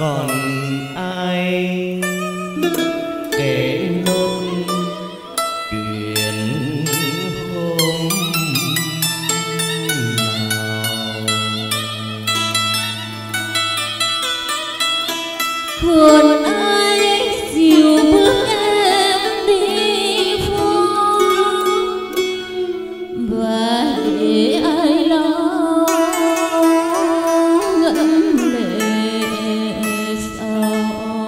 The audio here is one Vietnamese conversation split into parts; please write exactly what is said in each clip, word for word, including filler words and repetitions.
còn ai kể nốt chuyện hôm nào. Còn ai dìu bước em đi phố và để ai lo ngậm lệ sầu.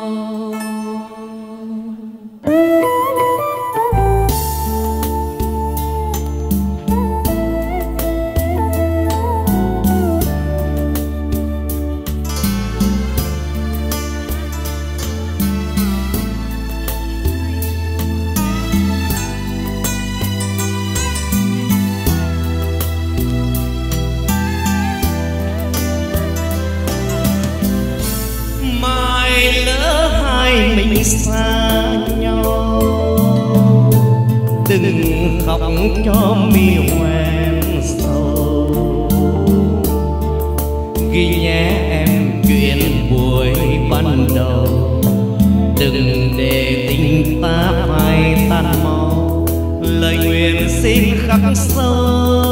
Mình xa nhau đừng khóc cho mi hoen sầu, ghi nhé em chuyện buổi ban đầu, đừng để tình ta phai tan mau, lời nguyện xin khắc sâu.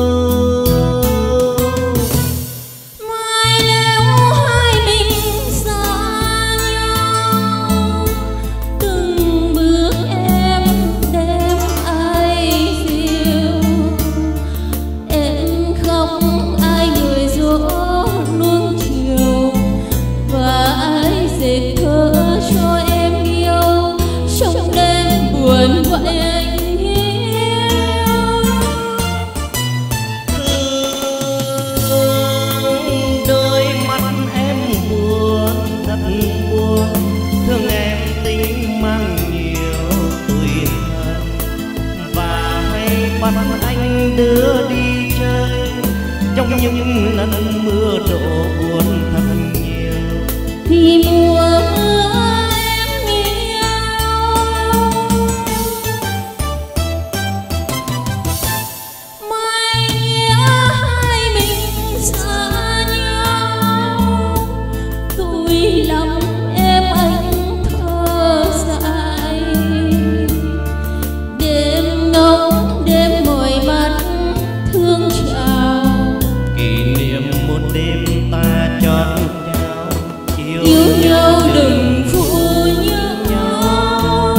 Bắt anh đưa đi chơi trong những lần mưa đổ buồn thật nhiều, vì mùa mưa em yêu. Mai nhớ hai mình xa nhau, tôi lắm em anh thơ dại, đêm nóng đêm mỏi mắt thương chào, kỷ niệm một đêm ta chót nhau, yêu, yêu nhau đừng phụ nhớ nhau.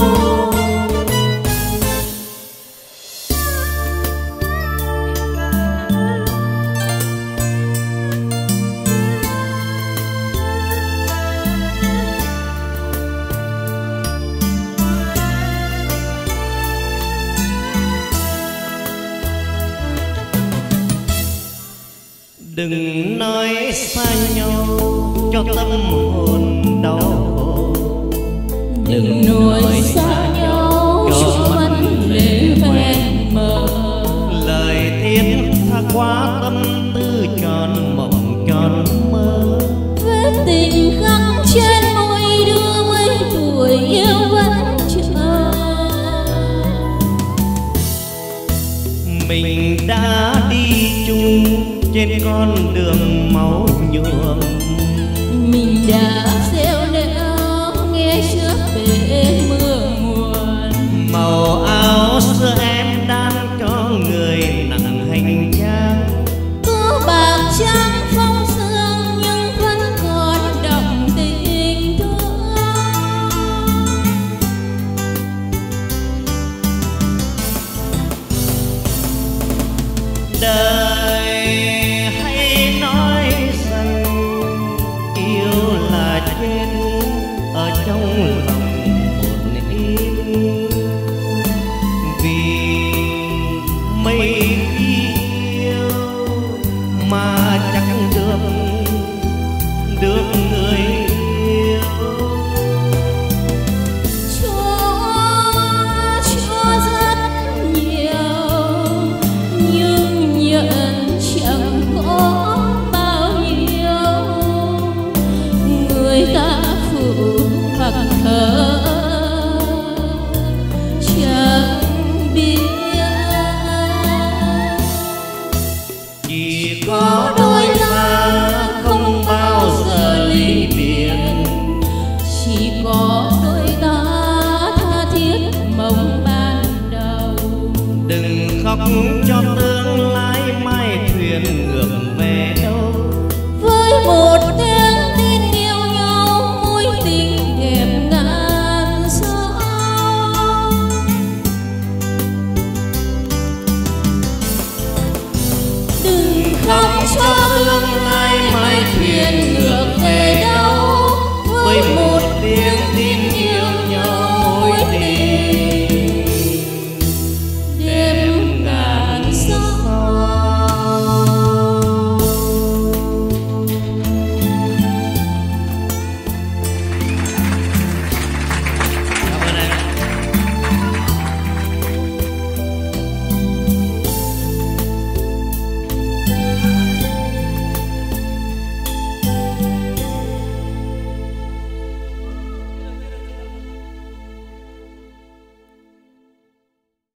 Đừng nói xa nhau cho tâm hồn đau khổ, đừng nói xa nhau cho mắt lệ hoen mờ, lời thiết tha quá tâm tư tròn mộng tròn mơ, vết tình khắc trên môi đưa mấy tuổi yêu vẫn chờ. Mình đã đi chung trên con đường máu nhuộm, mình đã xéo nẻo nghe trước về mưa muộn, màu áo xưa em đan cho người nặng hành trang, có bạc trắng phong sương nhưng vẫn còn đậm tình thương. Đời hay nói rằng yêu là chết ở trong lòng một im, vì mấy khi yêu mà chẳng được được người yêu. Cho cho rất nhiều nhưng nhận chẳng có bao nhiêu, người ta phụ hoặc thờ chẳng biết. cho tương lai mai thuyền ngược về đâu. Với một tiếng tin yêu nhau mối tình đẹp ngàn sao. Đừng khóc cho tương lai mai thuyền ngược